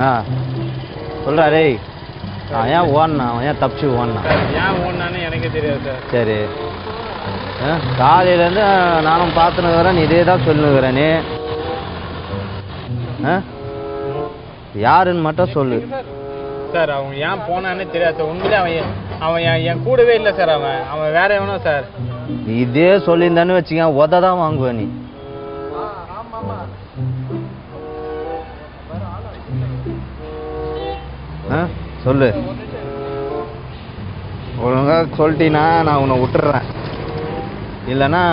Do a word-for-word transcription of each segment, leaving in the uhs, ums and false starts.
ஆ சொல்கிறா டேய் அவன் ஏன் ஓடனா அவன் ஏன் தப்பிச்சு ஓடனா ஏன் ஓடனான்னு எனக்கே தெரியாது சார். சரி காலையிலேருந்து நானும் பார்த்துனுக்கிறேன் நீ இதே தான் சொல்லுனுக்கிறேன் நீ ஆ யாருன்னு மட்டும் சொல்லு சார். அவன் ஏன் போனான்னு தெரியாது சார். உண்மையிலே அவன் அவன் என் கூடவே இல்லை சார். அவன் அவன் வேற எவனோ சார். இதே சொல்லியிருந்தானு வச்சுக்க உத தான் வாங்குவேன் நீ. ஆ சொல்லு ஒழுங்கா சொல்லிட்டீன்னா நான் உன்னை விட்டுறேன். இல்லைன்னா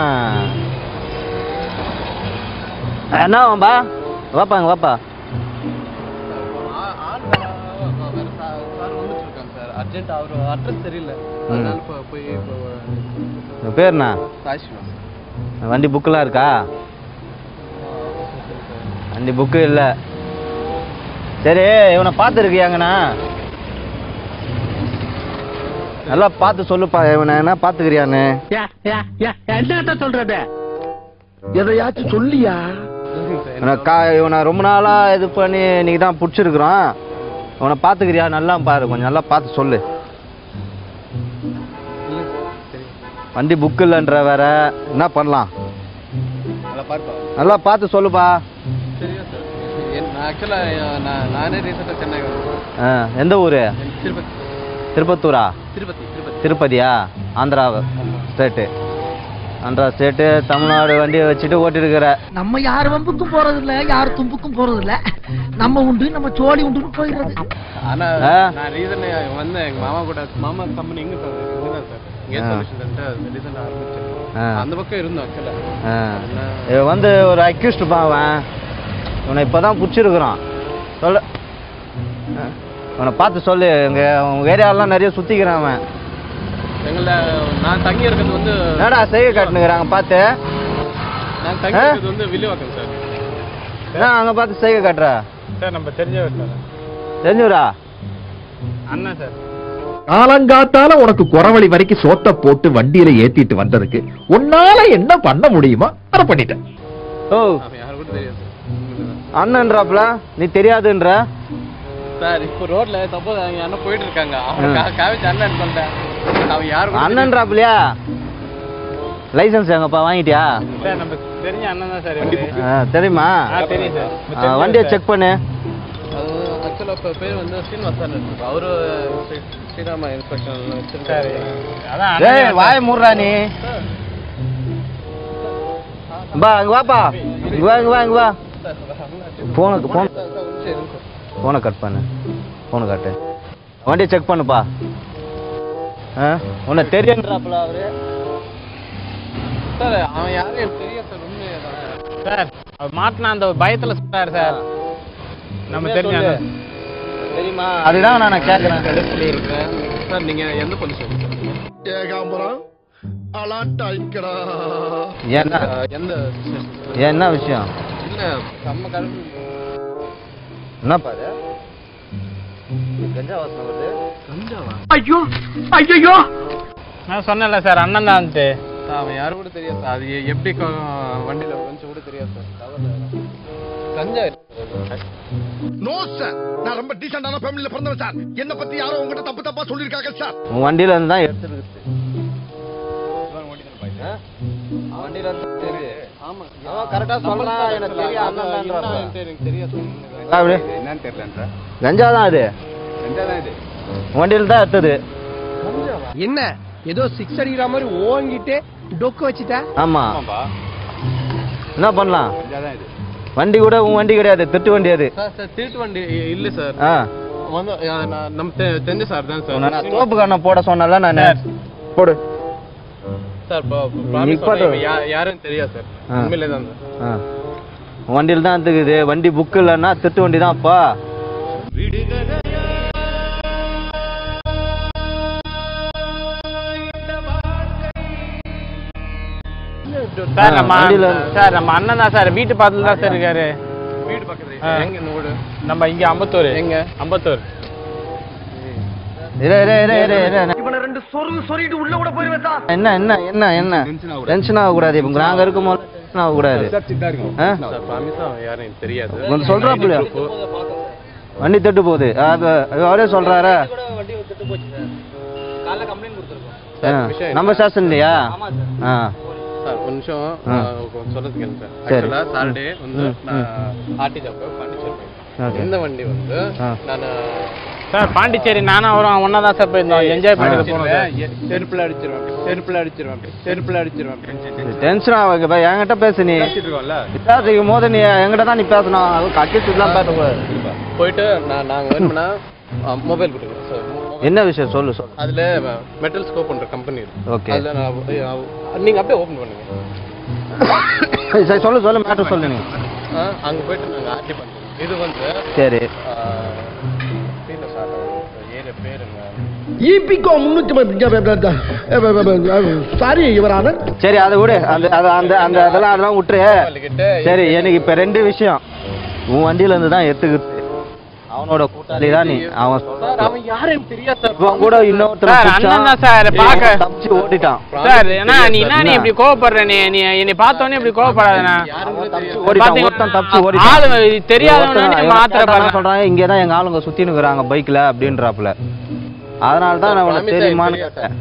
என்ன வாப்பா வாப்பாங்க வாப்பா. அர்ஜென்ட் அவர் அட்ரஸ் தெரியல. பேர்ண்ணா வண்டி புக்கெலாம் இருக்கா? வண்டி புக்கு இல்லை. சரி இவனை பார்த்துருக்கியாங்கண்ணா? நல்லா பார்த்து சொல்லுப்பா. இவனை என்ன பார்த்துக்கிறியான்னு என்ன சொல்றது? எதையாச்சும் சொல்லியா? இவனை ரொம்ப நாளா இது பண்ணி இன்னைக்கு தான் பிடிச்சிருக்குறான். இவனை பார்த்துக்கிறியா? நல்லா பாரு, கொஞ்சம் நல்லா பார்த்து சொல்லு. வண்டி புக்கு இல்லைன்ற வேற என்ன பண்ணலாம்? நல்லா பார்த்து சொல்லுப்பா. எந்த ஊரு? திருப்பத்தூரா? திருப்பதியா? ஆந்திரா ஸ்டேட்டு. ஆந்திரா ஸ்டேட்டு தமிழ்நாடு வண்டியை வச்சுட்டு ஓட்டிருக்கிற. நம்ம யார் வம்புக்கும் போறது இல்ல, யார் தும்புக்கும் போறது இல்ல. நம்ம உண்டு நம்ம சோழி உண்டுன்னு போயிடுறது. ஆனா நான் ரீசன் வந்து எங்க மாமா கூட மாமா கம்பெனி இங்க சார் அந்த பக்கம் இருந்தோம். வந்து ஒரு அக்யூஸ்ட் பாவன் இவனை இப்பதான் பிடிச்சிருக்கிறான். சொல்ல அவனை பார்த்து சொல்லு. எங்க உங்க ஏரியாவெல்லாம் நிறைய சுத்திக்கிறான் அவன். எங்களை நான் தங்கி இருக்கிறது வந்து என்னடா செய்ய காட்டுனுக்குறாங்க பார்த்து. நான் தங்கி இருக்கிறது வந்து வில்லிவாக்கம் சார். என்ன அங்கே பார்த்து செய்ய காட்டுற சார்? நம்ம தெரிஞ்சவர் சார். தெரிஞ்சவரா? அண்ணா சார். காலங்காத்தால உனக்கு குறவழி வரைக்கும் சோத்த போட்டு வண்டியில ஏத்திட்டு வந்ததுக்கு உன்னால என்ன பண்ண முடியுமோ அதை பண்ணிட்டேன். ஓ அண்ணன்றாப்ல நீ தெரியாதுன்ற சார். இப்போ ரோட்ல தப்போ அண்ணன் போயிட்டு இருக்காங்க. காவிச்சு அண்ணன் பண்ணிட்டேன். அவன் யாரு அண்ணன்றாப்லையா? லைசன்ஸ் எங்கப்பா வாங்கிட்டியா? சார் நம்ம தெரிஞ்ச அண்ணன் தான் சார். தெரியுமா? தெரியும் சார். வண்டியை செக் பண்ணு. அது ஆக்சுவலாக இப்போ பேர் வந்து ஸ்ரீனிவாசன் இருக்கு. அவரு ஸ்ரீராமா இன்ஸ்பெக்டர் வச்சிருக்காரு. அதான் வாய மூடுறா நீ. பா அங்க வாப்பா. இங்க வா இங்க வா இங்க வா. போனுக்கு போன் போனை கட் பண்ணு. போனை கட்டு. வண்டியை செக் பண்ணுப்பா. ஆ உன்னை தெரியுன்றாப்புல அவரு. சார் அவன் யாரும் எனக்கு தெரியும் சார். உண்மையே சார். அவர் மாட்டினா அந்த பயத்தில் சொல்றாரு சார். நம்ம தெரிஞ்ச தெரியுமா? அதுதான் நான் கேட்குறேன். இருக்கேன் சார். நீங்க எந்த போலீஸ் ஏகாம்பரம் அலாட்டாய்க்கடா. என்ன எந்த என்ன விஷயம்? இல்ல நம்ம கருப்பு என்னப்பா அது? கஞ்சா வாசனை வருது. கஞ்சாவா? ஐயோ ஐயோ நான் சொன்னேன்ல சார் அண்ணன் தான்ட்டு. அவன் யாரும் கூட தெரியாது சார். அது எப்படி வண்டியில கொஞ்சம் கூட தெரியாது சார். கஞ்சா நோ சார். நான் ரொம்ப டீசென்டான ஃபேமிலில பிறந்தவன் சார். என்ன பத்தி யாரோ உங்ககிட்ட தப்பு தப்பா சொல்லிருக்காங்க சார். உன் வண்டியில இருந்து தான் எடுத்துருக்கு. வண்டியில இருந்து தெரியுது. ஆமா அவன் கரெக்டா சொல்றான். எனக்கு தெரியும் அண்ணன் தான்ன்றான். எனக்கு தெரியாது. என்னன்னு தெரியலன்ற. கஞ்சா தான் அது. கஞ்சா தான் இது. வண்டியில தான் எடுத்தது. என்ன ஏதோ சிக்ஸ் அடிக்கிற மாதிரி ஓங்கிட்டு டொக்கு வச்சுட்ட? ஆமா. என்ன பண்ணலாம்? வண்டி கூட உன் வண்டி கிடையாது. திருட்டு வண்டி அது. திருட்டு வண்டி இல்ல சார். வந்து நம்ம தெரிஞ்ச சார் தான் சார். நான் தோப்பு கண்ணை போட சொன்னல நான். போடு சார். யாரும் தெரியாது சார். உண்மையிலே தான் சார். வண்டியில் தான் இருக்குது. வண்டி புக்கு இல்லைன்னா திருட்டு வண்டி தான். அப்பா சார் நம்ம சார் நம்ம அண்ணன் தான் சார். வீட்டு பக்கத்துல தான் சார் இருக்காரு. வீட்டு பக்கத்துல எங்க இந்த ஊரு? நம்ம இங்க அம்பத்தூர். எங்க அம்பத்தூர்? இரு இரு இரு இரு இரு. இவனை ரெண்டு சொருகு சொரிட்டு உள்ள கூட போயிருவேன் சார். என்ன என்ன என்ன என்ன டென்ஷன் ஆக கூடாது. இப்போ நாங்க இருக்கும் போது டென்ஷன் ஆக கூடாது. சார் ப்ராமிஸா யாரும் தெரியாது. கொஞ்சம் சொல்றாப்புல. வண்டி தட்டு போகுது அது அவரே சொல்றாரு. நம்ம ஸ்டேஷன் இல்லையா? ஆ சார் ஒரு நிமிஷம் சொல்றது கேளுங்க சார். ஆக்சுவலா சாட்டர்டே வந்து நான் ஆர்டி ஜாப் பாண்டிச்சேரி போயிருந்தேன். இந்த வண்டி வந்து நான் சார் பாண்டிச்சேரி நானும் அவரும் ஒன்னா தான் சார் போயிருந்தோம். என்ஜாய் பண்ணிட்டு போனோம். செருப்புல அடிச்சிருவேன் செருப்புல அடிச்சிருவேன் செருப்புல அடிச்சிருவேன். டென்ஷன் ஆகுது. என்கிட்ட பேசு. நீ பேசிக்கும் போது நீ என்கிட்ட தான் நீ பேசணும். அது கட்டிட்டுலாம் பேசக்கூடாது. போயிட்டு நான் நாங்கள் வேணும்னா மொபைல் கொடுக்குறோம் சார். என்ன விஷயம் சொல்லு சொல்லு. அதில் மெட்டல் ஸ்கோப் பண்ணுற கம்பெனி இருக்கு. ஓகே. அதில் நான் நீங்கள் அப்படியே ஓப்பன் பண்ணுங்க. சரி சொல்லு சொல்லு மேட்டர் சொல்லு. நீ அங்கே போயிட்டு நாங்கள் ஆர்டி பண்ணுறோம். இது வந்து சரி ஏரியா பேருங்க ஈபிகோ முன்னூத்தி சாரி இவரான. சரி அதை விடு. அந்த அந்த அந்த அதெல்லாம் அதெல்லாம் விட்டுரு. சரி எனக்கு இப்போ ரெண்டு விஷயம். உன் வண்டியில இருந்து தான் எடுத்துக்கிட்டு அவனோட கூட்டாளி தான் நீ. அவன் அவன் யாரும் தெரியாது சார். இவன் கூட இன்னொருத்தர் சார் பாக்க தப்பிச்சு ஓடிட்டான் சார். என்ன நீ என்ன நீ இப்படி கோவப்படுற? நீ நீ என்னை பார்த்தோன்னே இப்படி கோவப்படாதண்ணா. ஓடிட்டான் தப்பிச்சு ஓடிட்டான். ஆளு தெரியாதவனே மாத்திர சொல்றாங்க. இங்கே தான் எங்க ஆளுங்க சுத்தி நிக்கிறாங்க பைக்ல அப்படின்றாப்புல. அதனால தான் நான் உனக்கு தெரியுமான்னு கேட்டேன்.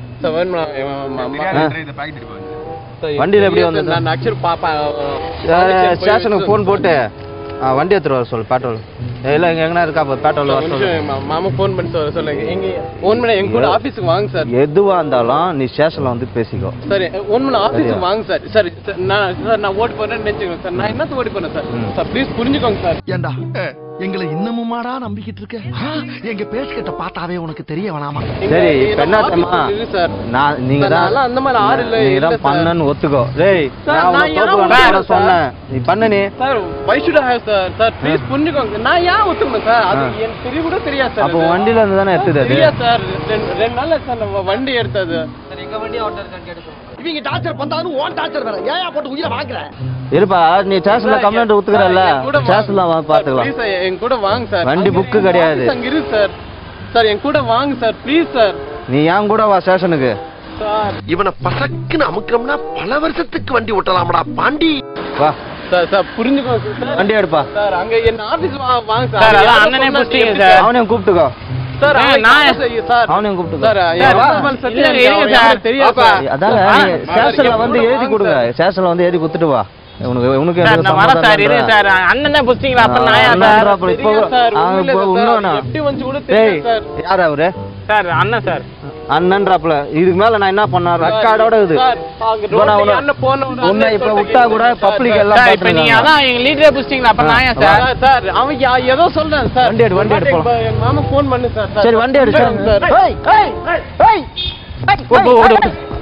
வண்டியில எப்படி வந்து ஸ்டேஷனுக்கு போன் போட்டு வண்டி எடுத்துட்டு வர சொல்லு. பெட்ரோல் இல்லை இங்கே எங்கன்னா இருக்கா பெட்ரோல் வர சொல்லு. மாமா ஃபோன் பண்ணி சொல்ல சொல்லுங்க. எங்க ஒன் மணி எங்க கூட ஆஃபீஸுக்கு வாங்க சார். எதுவாக இருந்தாலும் நீ ஸ்டேஷனில் வந்து பேசிக்கோ. சரி ஒன் மணி ஆஃபீஸுக்கு வாங்க சார். சரி நான் சார் நான் ஓட்டு போறேன்னு நினைச்சுக்கோங்க சார். நான் என்னத்த ஓடி போறேன் சார். சார் ப்ளீஸ் புரிஞ்சுக்கோங்க சார். ஏண்டா எங்களை இன்னமுமாடா நம்பிக்கிட்டு இருக்க? எங்க பேசிக்கிட்ட பார்த்தாவே உனக்கு தெரிய வேணாமா? சரி இப்ப என்ன தெரியுமா சார், நான் நீங்க தான் அந்த மாதிரி ஆறு இல்ல நீங்க தான் பண்ணன்னு ஒத்துக்கோ. டேய் நான் சொன்னேன் நீ பண்ணு. நீ sir why should I have sir sir please புரிஞ்சுக்கோங்க. நான் ஏன் ஒத்துக்கணும் சார்? அது எனக்கு தெரிய கூட தெரியாது சார். அப்ப வண்டில இருந்து தானே எடுத்தது? தெரியாது சார். ரெண்டு நாள்ல சார் நம்ம வண்டி எடுத்தது. சார் எங்க வண்டி ஆர்டர் இருக்கான்னு கேட்டு சொல்லுங்க. இவங்க டார்ச்சர் பண்ணாலும் ஓன் டார்ச்சர் வேற. ஏன் போட்டு உயிரை வாங்குற? இருப்பா நீ ஸ்டேஷன்ல கம்ப்ளைண்ட் ஒத்துக்கறல்ல? ஸ்டேஷன்ல வா பாத்துக்கலாம். ப்ளீஸ் என் கூட வாங்க சார். வண்டி புக் கிடையாது. அங்க இருக்கு சார். சார் என் கூட வாங்க சார் ப்ளீஸ் சார். நீ ஏன் கூட வா ஸ்டேஷனுக்கு. சார் இவனை பசக்குன்னு அமுக்கறோம்னா பல வருஷத்துக்கு வண்டி ஓட்டலாம்டா பாண்டி. வா சார் சார் புரிஞ்சுக்கோங்க சார். வண்டி எடுப்பா சார். அங்க என்ன ஆபீஸ் வாங்க சார். சார் அதான் அண்ணனே புடிச்சீங்க சார். அவனையும் கூப்பிட்டுக்கோ சார். நான் சார் அவனையும் கூப்பிட்டுக்கோ சார். சத்தியம் இருங்க சார். தெரியாப்பா அதான் ஸ்டேஷன்ல வந்து எழுதி கொடுங்க. ஸ்டேஷன்ல வந்து எழுதி கொடுத்துட்டு வா. உனக்கு உனக்கு சார் நான் வர சார். இரு சார். அண்ணன் தான் புடிச்சீங்களா? அப்ப நான் யார் சார்? இப்போ இப்போ இன்னொன்னு எப்படி வந்து கூட தெரியும் சார். யார் அவரு? சார் அண்ணன் சார். அண்ணன்றாப்ல. இதுக்கு மேல நான் என்ன பண்ண ரெக்கார்டோட இது உன்னை இப்ப விட்டா கூட பப்ளிக் எல்லாம் இப்ப நீங்க அதான் எங்க லீடரே புடிச்சீங்களா? அப்ப நான் ஏன் சார்? சார் அவன் ஏதோ சொல்றேன் சார். வண்டி எடு வண்டி எடு போ. எங்க மாமா ஃபோன் பண்ணு சார். சரி வண்டி எடு சார். ஏய் ஏய் ஏய் ஓடு ஓடு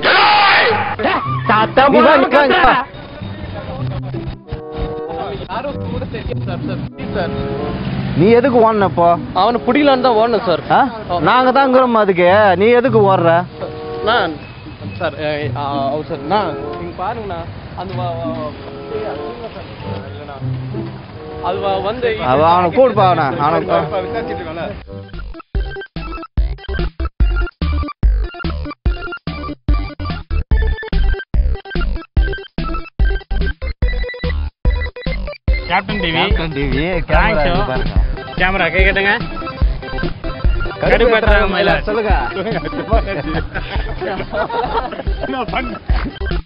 தாத்தா போடா நிக்காங்க. யாரோ கூட தெரியும் சார். Sir please sir. நீ எதுக்கு ஓடனப்போ? அவனை புடிலான்னு தான் ஓடணும் சார். நாங்க தான் இருக்கிறோம் அதுக்கு. நீ எதுக்கு ஓடுற? நான் சார் அவர் சார் நான் நீங்க பாருங்கண்ணா அந்த அது வந்து அவனை கூடுப்பா. அவனை அவனை விசாரிச்சுட்டு இருக்கோம்ல. கேப்டன் டிவி டிவி கேமரா கை கேட்டுங்க. கடுப்பேற்றுறாங்க மயிலா. சொல்லுங்க.